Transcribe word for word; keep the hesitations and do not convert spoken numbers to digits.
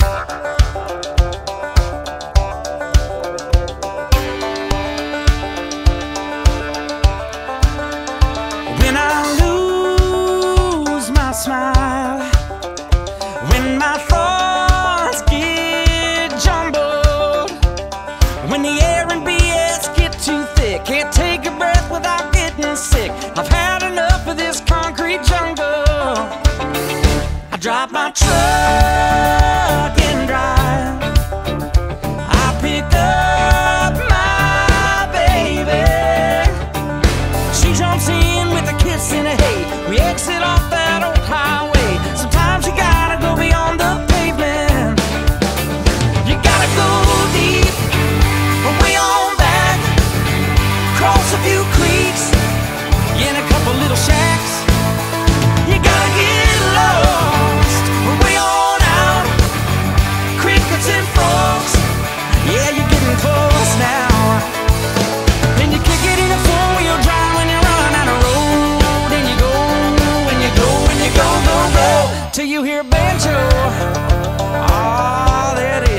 When I lose my smile, when my thoughts get jumbled, when the air and B S get too thick, can't take a breath without getting sick. I've had enough of this concrete jungle. I drop my truck and drive. I pick up my baby. She jumps in with a kiss and a hey. We exit off that old highway. Sometimes you gotta go beyond the pavement. You gotta go deep, way on back, cross a few creeks, in a couple little shacks. You gotta get lost, way on out, crickets and frogs. Yeah, you're getting close now. And you kick it in a four-wheel drive when you run out of road. And you go, and you go, and you go, go, go, till you hear banjo. Oh, there it